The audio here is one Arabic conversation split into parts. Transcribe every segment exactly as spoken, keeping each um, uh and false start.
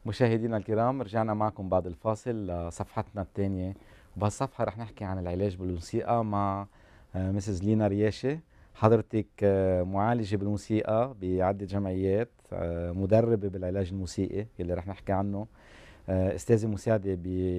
مشاهدينا الكرام، رجعنا معكم بعد الفاصل لصفحتنا الثانية، وبهالصفحة رح نحكي عن العلاج بالموسيقى مع مسز لينا رياشي. حضرتك آه، معالجة بالموسيقى بعدة جمعيات، آه، مدربة بالعلاج الموسيقي اللي رح نحكي عنه، آه، استاذة مساعدة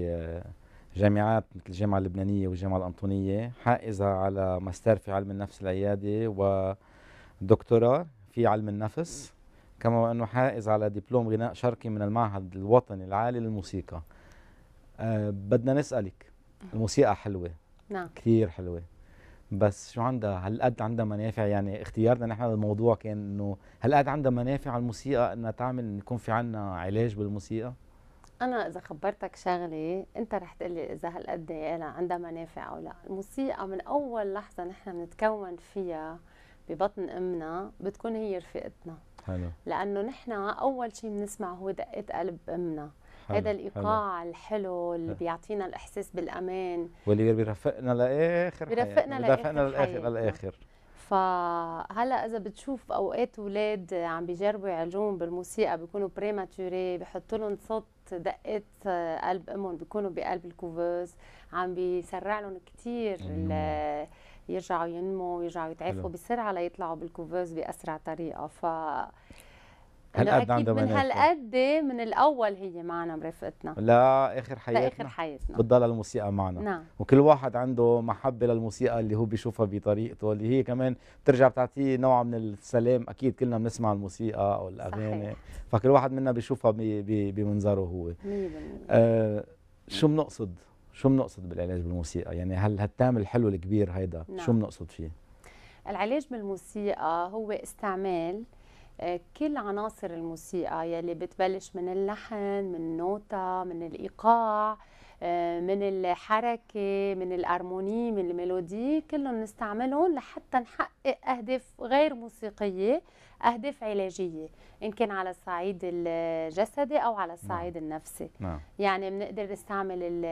بجامعات مثل الجامعة اللبنانية والجامعة الأنطونية، حائزة على ماستر في علم النفس العيادي ودكتوراه في علم النفس، كما وأنه حائز على دبلوم غناء شرقي من المعهد الوطني العالي للموسيقى. أه بدنا نسألك، الموسيقى حلوة، نعم كثير حلوة، بس شو عندها؟ هالقد عندها منافع؟ يعني اختيارنا نحن للموضوع كان انه هالقد عندها منافع على الموسيقى انها تعمل يكون في عنا علاج بالموسيقى؟ انا اذا خبرتك شغله انت رح تقلي اذا هالقد عندها منافع او لا. الموسيقى من اول لحظه نحن بنتكون فيها ببطن امنا بتكون هي رفيقتنا، حلو. لانه نحن اول شيء بنسمع هو دقه قلب امنا. حلو. هذا الايقاع حلو. الحلو اللي حلو. بيعطينا الاحساس بالامان، واللي بيرافقنا لاخر حياتنا، بيرفقنا بيرافقنا لاخر للاخر حياتنا. للاخر. فهلا اذا بتشوف اوقات اولاد عم بيجربوا يعالجوهم بالموسيقى بيكونوا بريماتوري، بحطوا لهم صوت دقات قلب امهم، بيكونوا بقلب الكوفوز، عم بيسرع لهم كثير يرجعوا ينموا ويرجعوا يتعافوا بسرعه ليطلعوا بالكوفوز باسرع طريقه. ف انه هالقد عندها اكيد من منافع هالقد من الاول هي معنا مرافقتنا لاخر حياتنا، لاخر حياتنا، بتضل الموسيقى معنا. نعم. وكل واحد عنده محبه للموسيقى اللي هو بيشوفها بطريقته، اللي هي كمان بترجع بتعطيه نوع من السلام. اكيد كلنا بنسمع الموسيقى او الاغاني، صحيح. فكل واحد منا بيشوفها بمنظره هو. مية بالمية. آه شو بنقصد شو بنقصد بالعلاج بالموسيقى؟ يعني هل هالتام الحلو الكبير هيدا نعم. شو بنقصد فيه؟ العلاج بالموسيقى هو استعمال كل عناصر الموسيقى يلي بتبلش من اللحن، من النوتة، من الإيقاع، من الحركة، من الأرموني، من الميلودي، كلهم نستعملهم لحتى نحقق أهداف غير موسيقية، أهداف علاجية، إن كان على الصعيد الجسدي أو على الصعيد نعم. النفسي. نعم. يعني بنقدر نستعمل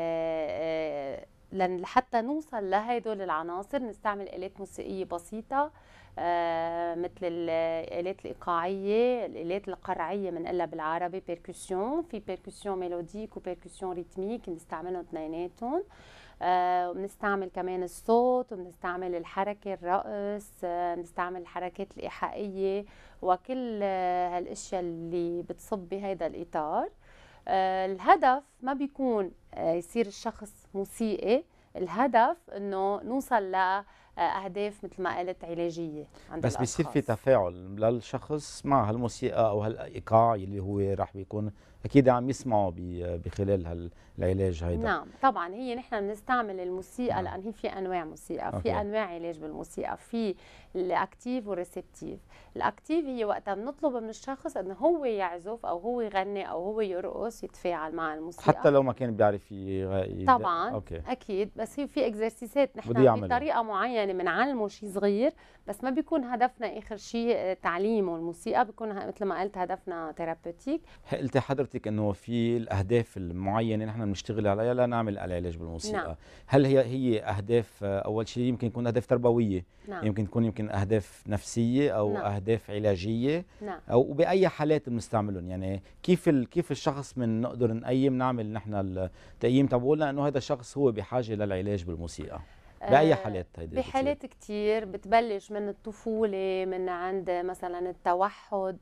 لحتى نوصل لهدول العناصر نستعمل آلات موسيقية بسيطة، آه مثل الآلات الإيقاعية، الآلات القرعية بنقلها بالعربي بيركوسيون، في بيركوسيون ميلوديك وبيركوسيون ريتميك بنستعملهم اثنيناتهم. آه وبنستعمل كمان الصوت، وبنستعمل الحركة، الرقص، آه بنستعمل الحركات الإيحائية وكل آه هالاشياء اللي بتصب بهذا الإطار. آه الهدف ما بيكون آه يصير الشخص موسيقي، الهدف انه نوصل لاهداف مثل ما قلت علاجيه عند بس بيصير في تفاعل للشخص مع هالموسيقى او هالايقاع اللي هو راح بيكون اكيد عم يسمعه بخلال هالعلاج هيدا. نعم طبعا. هي نحن بنستعمل الموسيقى نعم. لان هي في انواع موسيقى، أوكي. في انواع علاج بالموسيقى، في الاكتيف والريسبتيف. الاكتيف هي وقتها بنطلب من الشخص انه هو يعزف او هو يغني او هو يرقص، يتفاعل مع الموسيقى حتى لو ما كان بيعرف يغني. طبعا أوكي. اكيد، بس هي في اكزرسيسات نحن بطريقه معينه بنعلمه شيء صغير، بس ما بيكون هدفنا اخر شيء تعليمه الموسيقى، بيكون مثل ما قلت هدفنا ثيرابيوتيك. قلتي حضرتك انه في الاهداف المعينه نحن بنشتغل عليها لنعمل العلاج بالموسيقى. نعم. هل هي هي اهداف اول شيء يمكن تكون اهداف تربويه؟ نعم. يمكن تكون يمكن اهداف نفسيه او نعم. اهداف علاجيه. نعم. او باي حالات بنستعملهم؟ يعني كيف كيف الشخص من نقدر نقيم نعمل نحن التقييم تبعولنا انه هذا الشخص هو بحاجه للعلاج بالموسيقى؟ باي حالات هيدي؟ بحالات كتير بتبلش من الطفوله، من عند مثلا التوحد،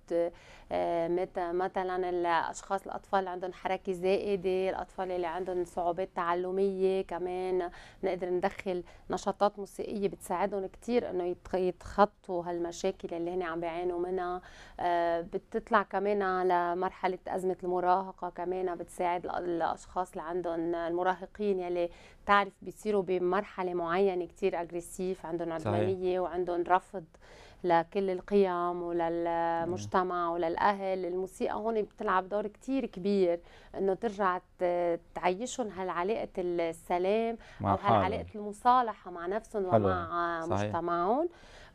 مثلا الاشخاص الاطفال اللي عندهم حركه زائده، الاطفال اللي عندهم صعوبات تعلميه، كمان نقدر ندخل نشاطات موسيقيه بتساعدهم كتير انه يتخطوا هالمشاكل اللي هن عم بيعانوا منها. بتطلع كمان على مرحله ازمه المراهقه، كمان بتساعد الاشخاص اللي عندهم المراهقين يلي تعرف بيصيروا بمرحله معينه كتير اجريسيف، عندهم عدوانيه وعندهم رفض لكل القيم وللمجتمع وللاهل. الموسيقى هون بتلعب دور كتير كبير انه ترجع تعيشهم هالعلاقه السلام او هالعلاقه المصالحه مع نفسهم ومع صحيح. مجتمعهم.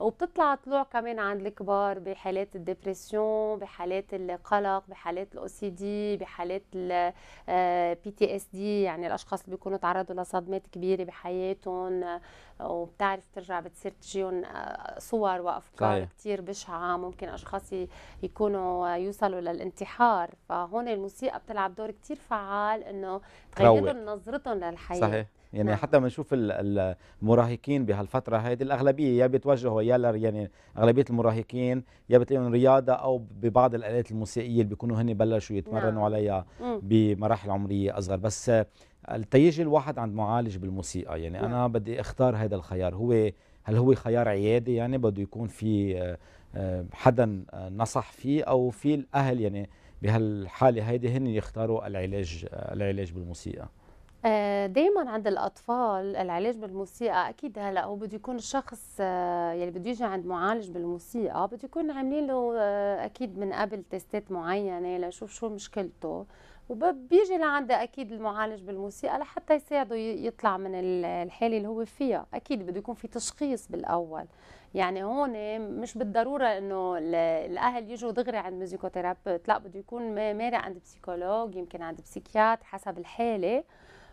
وبتطلع طلوع كمان عند الكبار بحالات الدبرسيون، بحالات القلق، بحالات الاو سي دي، بحالات البي تي اس دي، يعني الاشخاص اللي بيكونوا تعرضوا لصدمات كبيره بحياتهم، وبتعرف ترجع بتصير تجيهم صور وافكار صحيح. كثير بشعه، ممكن اشخاص يكونوا يوصلوا للانتحار. فهون الموسيقى بتلعب دور كثير فعال انه تغير تروق. لهم نظرتهم للحياه. صحيح. يعني نعم. حتى بنشوف المراهقين بهالفتره هذه الاغلبيه يا بيتوجهوا يا ل- يعني اغلبيه المراهقين يا بتلاقيهم رياضه او ببعض الالات الموسيقيه اللي بيكونوا هن بلشوا يتمرنوا نعم. عليها مم. بمراحل عمريه اصغر. بس تيجي الواحد عند معالج بالموسيقى، يعني نعم. انا بدي اختار هذا الخيار، هو هل هو خيار عيادي يعني بده يكون في آه، آه، حدا آه، نصح فيه، او في الاهل يعني بهالحاله هيدي هن يختاروا العلاج آه، العلاج بالموسيقى؟ دائما عند الاطفال العلاج بالموسيقى اكيد هلا هو بده يكون الشخص آه، يلي بده يجي عند معالج بالموسيقى بده يكون عاملين له آه، اكيد من قبل تيستات معينه لشوف شو مشكلته، وبيجي لعنده اكيد المعالج بالموسيقى لحتى يساعده ي- يطلع من ال- الحاله اللي هو فيها. اكيد بده يكون في تشخيص بالاول، يعني هون مش بالضروره انه ال- الاهل يجوا دغري عند ميوزيكوثيرابيست، لا بده يكون مارق عند بسيكولوج، يمكن عند بسيكياتر حسب الحاله،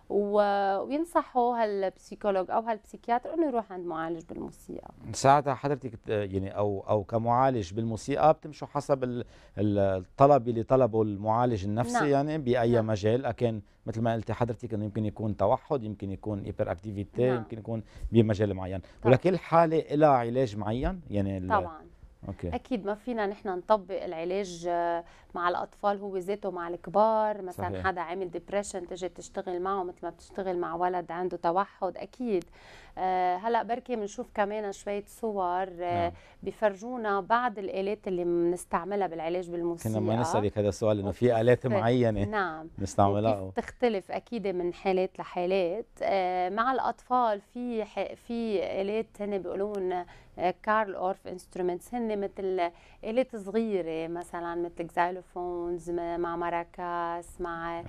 وينصحوا هالبسيكولوج او هالبسيكياتر انه يروح عند معالج بالموسيقى. ساعتها حضرتك ت- يعني او او كمعالج بالموسيقى بتمشوا حسب ال- ال- الطلب اللي طلبه المعالج النفسي، نعم. يعني باي نعم. مجال، اكن مثل ما قلتي حضرتك انه يمكن يكون توحد، يمكن يكون هيبر اكتيفيتي، نعم. يمكن يكون بمجال معين، طبعا. ولكل حاله لها علاج معين يعني ال... طبعا. اوكي. اكيد ما فينا نحن نطبق العلاج آه، مع الاطفال هو ذاته مع الكبار. مثلا صحيح. حدا عامل ديبريشن تجي تشتغل معه مثل ما بتشتغل مع ولد عنده توحد اكيد. آه، هلا بركي بنشوف كمان شويه صور آه، نعم. بيفرجونا بعض الالات اللي بنستعملها بالعلاج كنا ما بالموسيقى، نسألك هذا السؤال، انه في وكيف آلات معينة نعم نستعملها وكيف أو. بتختلف اكيد من حالات لحالات. آه، مع الاطفال في ح- في الات هن بيقولون كارل اورف انسترومنتس، هن مثل آلات صغيرة مثلا مثل زايلوفونز مع ماراكاس مع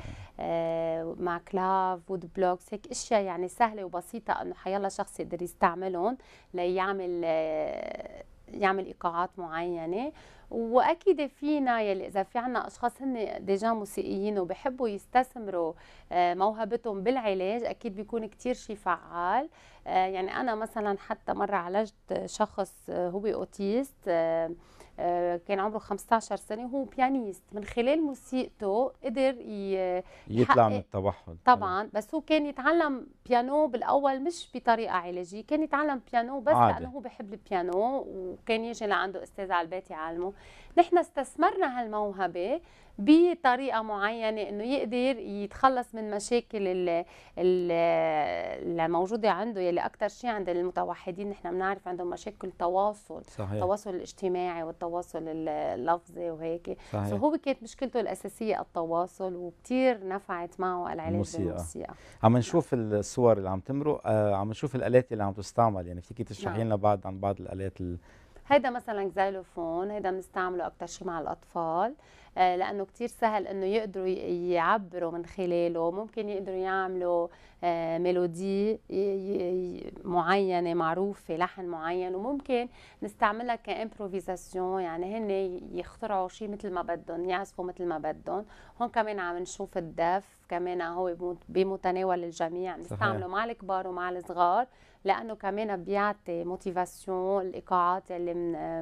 آه، مع كلاف وود بلوكس، هيك اشياء يعني سهلة وبسيطة انه حيلا شخص يقدر يستعملهم ليعمل آه، يعمل ايقاعات معينة. واكيد فينا يلي اذا في عنا اشخاص هن ديجا موسيقيين وبحبوا يستثمروا آه، موهبتهم بالعلاج، اكيد بيكون كتير شيء فعال. آه، يعني انا مثلا حتى مره عالجت شخص آه، هو اوتيست، آه، آه، كان عمره خمسة عشر سنه وهو بيانيست، من خلال موسيقته قدر ي- يطلع من يحقق. التوحد. طبعا بس هو كان يتعلم بيانو بالاول مش بطريقه علاجيه، كان يتعلم بيانو بس عادي. لانه هو بحب البيانو، وكان يجي لعنده استاذ على البيت يعلمه. نحن استثمرنا هالموهبه بطريقه معينه انه يقدر يتخلص من مشاكل ال- ال- الموجوده عنده، يلي اكثر شيء عند المتوحدين نحن بنعرف عندهم مشاكل تواصل، صحيح. التواصل الاجتماعي والتواصل اللفظي وهيك. صحيح. سو هو كانت مشكلته الاساسيه التواصل، وكثير نفعت معه العلاج الموسيقى. بالموسيقى. عم نشوف الصور اللي عم تمرق، آه عم نشوف الآلات اللي عم تستعمل، يعني فيكي تشرحي نعم. لنا بعض عن بعض الآلات ال... هيدا مثلا زيلوفون، هيدا بنستعمله اكثر شيء مع الاطفال آه، لانه كثير سهل انه يقدروا ي- يعبروا من خلاله، ممكن يقدروا يعملوا آه، ميلودي ي- ي- معينه معروفه، لحن معين، وممكن نستعملها كامبروفيزاسيون، يعني هن يخترعوا شيء مثل ما بدهم، يعزفوا مثل ما بدهم. هون كمان عم نشوف الدف كمان هو بمت- بمتناول الجميع، نستعمله مع الكبار ومع الصغار، لانه كمان بيعطي موتيفاسيون. الايقاعات اللي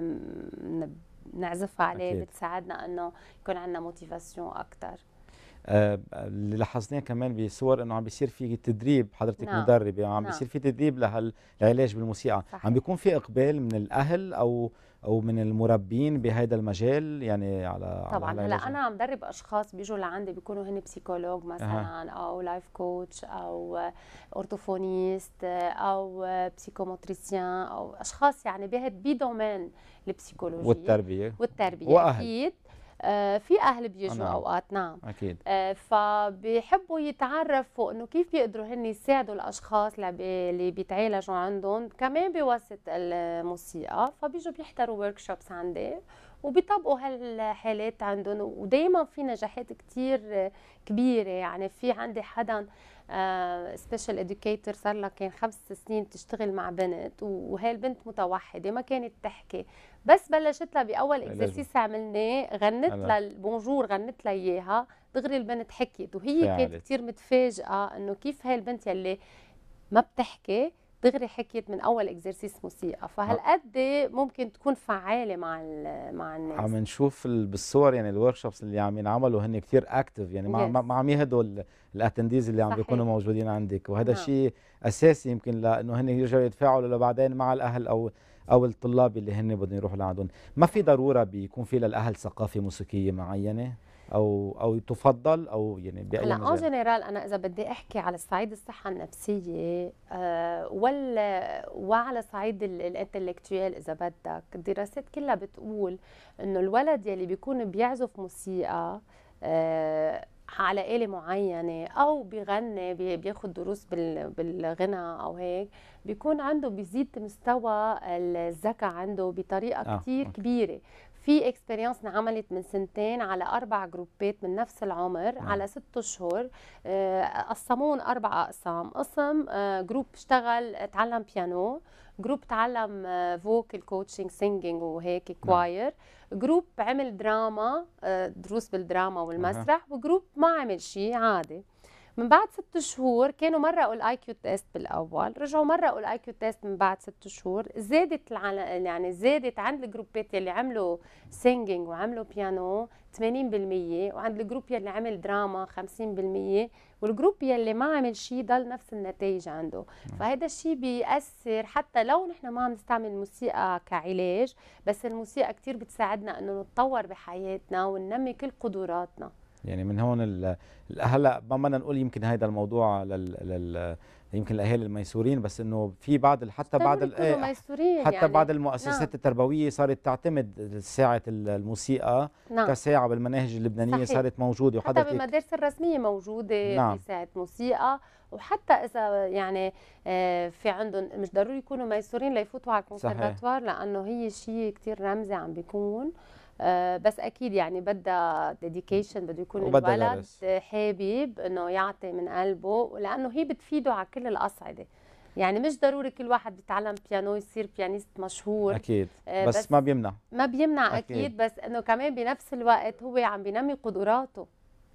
من بنعزفها عليه أكيد. بتساعدنا انه يكون عندنا موتيفاسيون اكثر. آه، اللي لاحظناه كمان بالصور انه عم بيصير في تدريب، حضرتك نعم. مدربه، عم نعم. بيصير في تدريب لهالعلاج بالموسيقى، صحيح. عم بيكون في اقبال من الاهل او او من المربين بهذا المجال يعني على على طبعا. هلا هالعلاج؟ انا عم درب اشخاص بيجوا لعندي بيكونوا هن بسيكولوج مثلا، أه. او لايف كوتش، او اورتوفونيست، او بسيكوموتريسيان، او اشخاص يعني بهد بدومين البسيكولوجيه والتربيه. والتربيه. واهل. اكيد آه، في اهل بيجوا نعم. اوقات. نعم. اكيد. آه، فبيحبوا يتعرفوا انه كيف بيقدروا هن يساعدوا الاشخاص اللي بي- اللي بيتعالجوا عندهم كمان بواسطه الموسيقى، فبيجوا بيحضروا ورك شوبس عندي وبيطبقوا هالحالات عندهم، ودائما في نجاحات كثير كبيره. يعني في عندي حدا سبيشال اديوكيتور صار لها كان خمس سنين بتشتغل مع بنت، وهي البنت متوحده ما كانت تحكي، بس بلشت لها باول اكزرسيس عملناه غنت لها البونجور، غنت لها اياها دغري البنت حكيت، وهي فعلت. كانت كثير متفاجئه انه كيف هي البنت يلي ما بتحكي دغري حكيت من اول اكزرسيس موسيقى، فهالقد ممكن تكون فعاله مع مع الناس. عم نشوف بالصور يعني الورك شوبس اللي عم ينعملوا هن كثير اكتف، يعني مع yes. مع عم يهدوا الاتنديز اللي عم بيكونوا موجودين عندك، وهذا شيء اساسي يمكن لانه هن يرجعوا يتفاعلوا لبعدين مع الاهل او او الطلاب اللي هن بدهم يروحوا لعندهم. ما في ضروره بيكون في للاهل ثقافه موسيقيه معينه او او تفضل او يعني باي هلا مجال؟ ان جنرال انا اذا بدي احكي على صعيد الصحه النفسيه آه ولا وعلى صعيد الانتلكتويال اذا بدك، الدراسات كلها بتقول انه الولد يلي بيكون بيعزف موسيقى آه على آلة معينة أو بيغني بياخد دروس بالغنى أو هيك، بيكون عنده بيزيد مستوى الذكاء عنده بطريقة آه. كتير كبيرة. في اكسبيرينس انعملت من سنتين على اربع جروبات من نفس العمر آه. على ست اشهر، قسمون اربع اقسام، قسم جروب اشتغل تعلم بيانو، جروب تعلم فوكال كوتشنج سينجينج وهيك كواير، جروب عمل دراما دروس بالدراما والمسرح، آه. وجروب ما عمل شيء عادي. من بعد ست شهور كانوا مرقوا الاي كيو تيست بالاول، رجعوا مرقوا الاي كيو تيست من بعد ست شهور، زادت يعني زادت عند الجروبات يلي عملوا سينجينج وعملوا بيانو ثمانين بالمية، وعند الجروب يلي عمل دراما خمسين بالمية، والجروب يلي ما عمل شيء ضل نفس النتائج عنده. فهذا الشيء بيأثر حتى لو نحن ما عم نستعمل الموسيقى كعلاج، بس الموسيقى كثير بتساعدنا انه نتطور بحياتنا وننمي كل قدراتنا. يعني من هون هلا ما بدنا نقول يمكن هذا الموضوع لل, لل يمكن الاهالي الميسورين، بس انه في بعض حتى بعض حتى يعني بعض المؤسسات نعم. التربويه صارت تعتمد ساعه الموسيقى نعم. كساعه بالمناهج اللبنانيه صحيح. صارت موجوده، حتى بالمدارس الرسميه موجوده نعم. في ساعه موسيقى، وحتى اذا يعني في عندهم مش ضروري يكونوا ميسورين ليفوتوا على الكونسرفاتوار، لانه هي شيء كثير رمزي عم بيكون. آه بس اكيد يعني بدها ديديكيشن، بده يكون الولد درس. حابب انه يعطي من قلبه، لانه هي بتفيده على كل الاصعده. يعني مش ضروري كل واحد بيتعلم بيانو يصير بيانيست مشهور اكيد آه بس, بس ما بيمنع ما بيمنع اكيد, أكيد بس انه كمان بنفس الوقت هو عم بينمي قدراته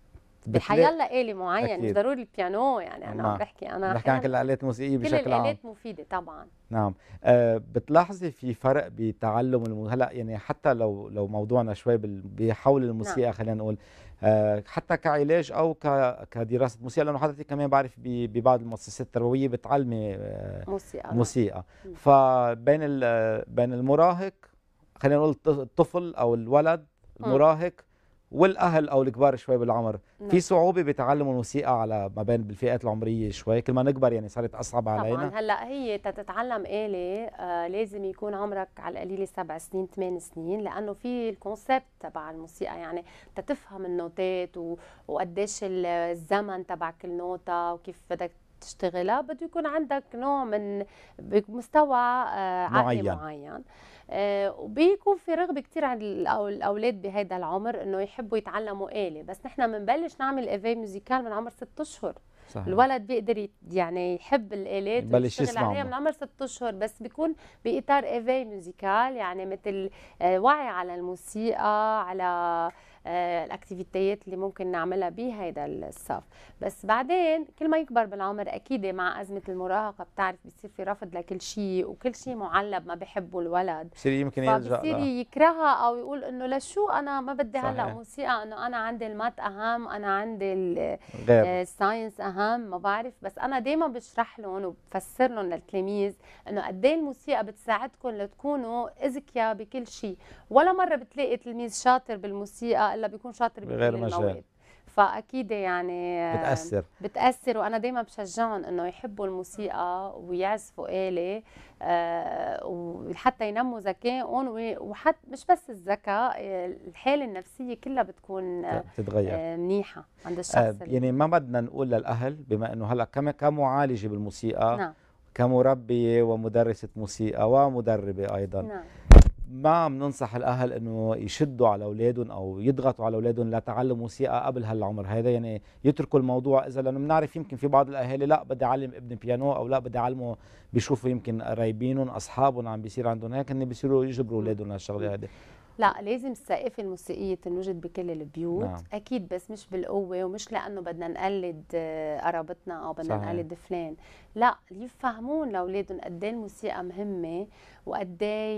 بحيلا آلة معين، مش ضروري البيانو. يعني انا عم بحكي انا بحكي عن كل الآلات الموسيقية بشكل عام. كل الآلات مفيدة طبعا. نعم. أه بتلاحظي في فرق بتعلم الم... هلا يعني حتى لو لو موضوعنا شوي بال... بحول الموسيقى نعم. خلينا نقول أه حتى كعلاج او ك... كدراسة موسيقى، لانه حضرتك كمان بعرف ب... ببعض المؤسسات التربوية بتعلمي أه موسيقى موسيقى نعم. فبين ال... بين المراهق خلينا نقول الطفل او الولد المراهق م. والاهل او الكبار شوي بالعمر نعم. في صعوبه بتعلم الموسيقى على ما بين بالفئات العمريه شوي، كل ما نكبر يعني صارت اصعب علينا. طبعا هلا هي تتعلم آلة آه لازم يكون عمرك على القليله سبع سنين ثمان سنين، لانه في الكونسبت تبع الموسيقى، يعني تتفهم النوتات وقديش الزمن تبع كل نوته وكيف بدك تشتغلها، بده يكون عندك نوع من مستوى آه عقلي معين, معين. آه وبيكون في رغبه كثير عند الاولاد بهذا العمر انه يحبوا يتعلموا آلة، بس نحن بنبلش نعمل ايفي موزيكال من عمر ست اشهر. صحيح. الولد بيقدر يعني يحب الآلات ويشتغل عليها من عمر ست اشهر، بس بيكون باطار ايفي موزيكال، يعني مثل آه وعي على الموسيقى، على آه الاكتيفيتيات اللي ممكن نعملها بهذا الصف. بس بعدين كل ما يكبر بالعمر اكيد مع ازمه المراهقه بتعرف بصير في رفض لكل شيء، وكل شيء معلب ما بحبه الولد، بصير يمكن يلجا بصير يكرهها او يقول انه لشو انا ما بدي هلا موسيقى، انه انا عندي المات اهم، انا عندي الساينس اهم، ما بعرف. بس انا دائما بشرح لهم وبفسر لهم للتلاميذ انه قد ايه الموسيقى بتساعدكم لتكونوا اذكياء بكل شيء، ولا مره بتلاقي تلميذ شاطر بالموسيقى الا بيكون شاطر بكل المواد. فاكيد يعني بتاثر بتاثر وانا دايما بشجعهم انه يحبوا الموسيقى ويعزفوا آلة أه وحتى ينموا ذكائهم، وحتى مش بس الذكاء، الحاله النفسيه كلها بتكون بتتغير أه منيحه عند الشخص. أه يعني ما بدنا نقول للاهل بما انه هلا كمعالجه بالموسيقى نعم. كمربيه ومدرسه موسيقى ومدربه ايضا نعم. ما بننصح الاهل انه يشدوا على اولادهم او يضغطوا على اولادهم لتعلم موسيقى قبل هالعمر هذا، يعني يتركوا الموضوع اذا، لانه بنعرف يمكن في بعض الاهالي لا بدي اعلم ابني بيانو او لا بدي اعلمه، بيشوفوا يمكن قرايبينهم اصحابهم عم بيصير عندهم هيك، هن بيصيروا يجبروا اولادهم لهالشغله هذه. لا، لازم الثقافة الموسيقية تنوجد بكل البيوت. نعم. أكيد، بس مش بالقوة ومش لأنه بدنا نقلد آه، قرابتنا أو بدنا صحيح. نقلد فلان. لا، يفهمون لأولادهم قد ايه الموسيقى مهمة وقد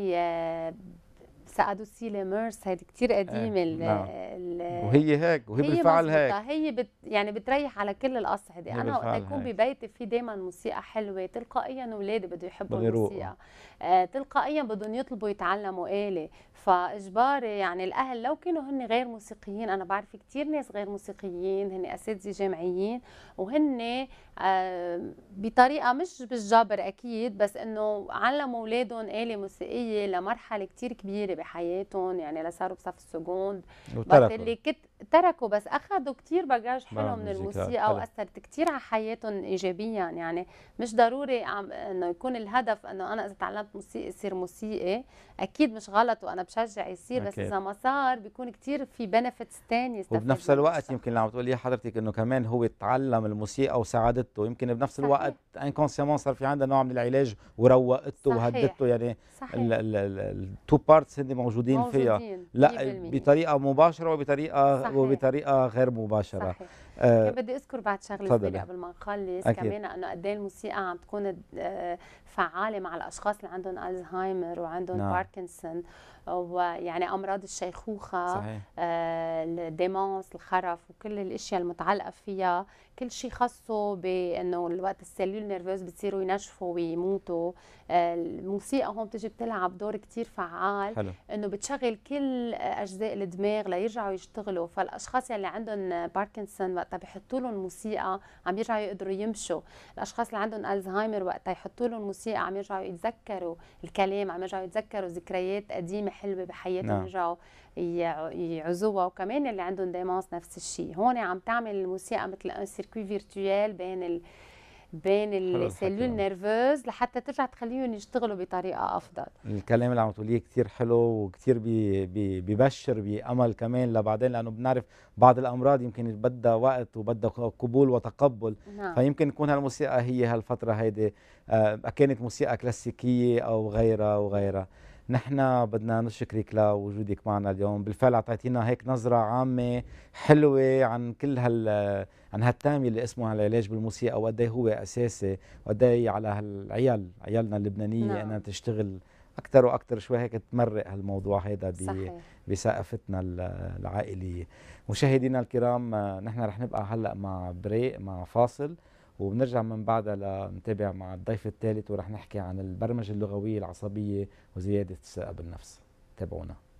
ايه سعدوا سيلي ميرس، هيدي كتير قديمة. ايه ال نعم. ال وهي هيك وهي هي بالفعل هيك. مزبوطة، هي بت يعني بتريح على كل الأصعدة. هي أنا وقت بالفعل يكون هيك. ببيتي في دايما موسيقى حلوة، تلقائيا أولادي بده يحبوا بغيروه. الموسيقى، آه تلقائيا بدهم يطلبوا يتعلموا آلة. فإجباري يعني الأهل لو كانوا هن غير موسيقيين، أنا بعرف كتير ناس غير موسيقيين هن أساتذة جامعيين، وهن آه بطريقة مش بالجبر أكيد، بس إنه علموا أولادهم آلة موسيقية لمرحلة كتير كبيرة بحياتهم، يعني لصاروا بصف السكوند وقت وتركوا اللي كنت تركوا، بس اخذوا كتير باجاج حلو بعد من الذكريات الموسيقى حلو. واثرت كتير على حياتهم ايجابيا. يعني مش ضروري عم انه يكون الهدف انه انا اذا تعلمت موسيقى يصير موسيقي، اكيد مش غلط وانا بشجع يصير، بس أكيد. اذا ما صار بيكون كتير في بنفيتس ثانيه يستفيد وبنفس منها الوقت الشخص. يمكن اللي عم تقوليه حضرتك انه كمان هو تعلم الموسيقى وساعدته، يمكن بنفس الوقت صحيح انكونسيامون صار في عندها نوع من العلاج وروقته صحيح وهدته، يعني صحيح التو بارتس هن موجودين فيها، موجودين لا مية بالمية. بطريقه مباشره وبطريقه صحيح وبطريقه غير مباشره. صحيح. آه، كان بدي اذكر بعد شغله صغيره تفضلي. قبل ما نخلص، اكيد. كمان انه قد ايه الموسيقى عم تكون آه، فعاله مع الاشخاص اللي عندهم الزهايمر وعندهم نعم. باركنسون، ويعني امراض الشيخوخه، صحيح. آه، الديمانس، الخرف، وكل الاشياء المتعلقه فيها، كل شيء خاصه بانه الوقت السيلول نيرفوز بتصيروا ينشفوا ويموتوا. آه، الموسيقى هون بتجي بتلعب دور كتير فعال، حلو. انه بتشغل كل اجزاء الدماغ ليرجعوا يشتغلوا. فالاشخاص اللي عندهم باركنسون وقتها بيحطوا لهم موسيقى عم يرجعوا يقدروا يمشوا، الاشخاص اللي عندهم الزهايمر وقتها يحطوا لهم موسيقى عم يرجعوا يتذكروا الكلام، عم يرجعوا يتذكروا ذكريات قديمه حلوه بحياتهم، نعم. يرجعوا يعزوها. وكمان اللي عندهم ديمانس نفس الشيء. هون عم تعمل الموسيقى مثل ان سيركوي فيرتوال بين ال بين السيلول نيرفوز لحتى ترجع تخليهم يشتغلوا بطريقه افضل. الكلام اللي عم تقوليه كثير حلو وكثير بي بي بيبشر بامل كمان لبعدين، لانه بنعرف بعض الامراض يمكن بدها وقت وبدها قبول وتقبل. نعم. فيمكن تكون هالموسيقى هي هالفتره هيدي، آه كانت موسيقى كلاسيكيه او غيرها وغيرها. نحن بدنا نشكرك لوجودك معنا اليوم، بالفعل اعطيتينا هيك نظره عامه حلوه عن كل هال عن هالتامي اللي اسمه العلاج بالموسيقى، وقد ايه هو اساسي، وقد ايه على هالعيال عيالنا اللبنانيه نعم. انها تشتغل اكثر واكثر شوي هيك تمرق هالموضوع هيدا صحيح. بثقافتنا العائليه. مشاهدينا الكرام، نحن رح نبقى هلا مع بريك، مع فاصل، وبنرجع من بعدها لنتابع مع الضيف الثالث، ورح نحكي عن البرمجه اللغويه العصبيه وزياده الثقه بالنفس. تابعونا.